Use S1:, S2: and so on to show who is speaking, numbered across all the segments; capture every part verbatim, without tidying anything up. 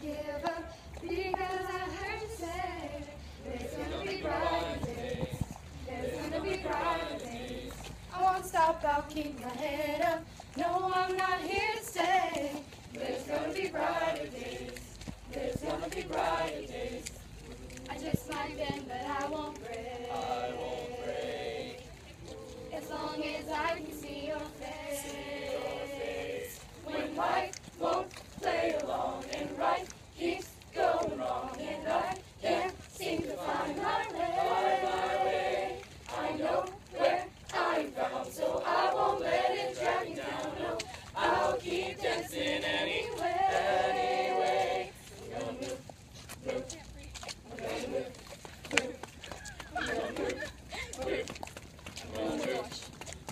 S1: give up because I heard you say there's gonna be brighter days. There's gonna be brighter days. I won't stop, I'll keep my head up. No, I'm not here to stay. There's gonna be brighter days. There's gonna be brighter days. I just might bend, but I won't break.
S2: I won't break.
S1: As long as I can see your face.
S2: See your face.
S1: When life won't play along and right keeps going wrong and I can't seem to find my way.
S2: Find my way.
S1: I know where I'm from, so I won't let it drag me down. No, I'll keep dancing anyway.
S2: Anyway.
S1: I'm gonna move, move. I'm gonna move, move. I'm gonna move, move. I'm gonna move.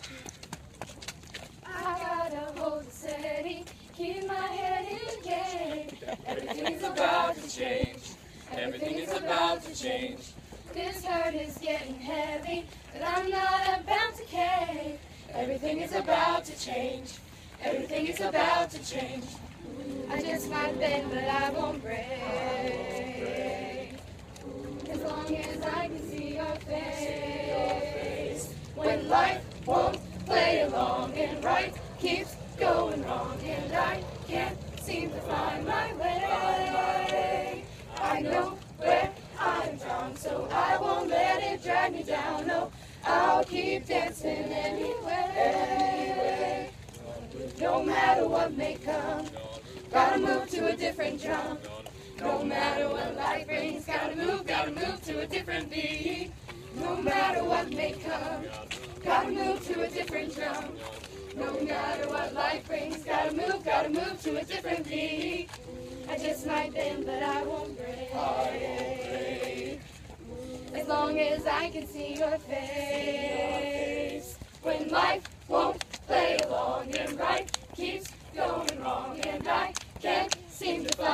S1: I gotta hold it steady, keep my head in the game.
S2: Everything's about to change. Everything is about to change.
S1: This hurt is getting heavy, but I'm not about to cave. Everything is about to change. Everything is about to change. I just might bend, but I won't break. As long as I can see your face. When life won't play along and right keeps going wrong and I can't seem to find my way. I know where I'm from, so I won't let it drag me down. No, I'll keep dancing anyway. No matter what may come, gotta move to a different drum. No matter what life brings, gotta move, gotta move to a different beat. No matter what may come, gotta move to a different drum. No matter what life brings, gotta move, gotta move to a different beat. I just might bend, but I won't break. As long as I can see your face. When life won't play along and right keeps going wrong and I can't seem to find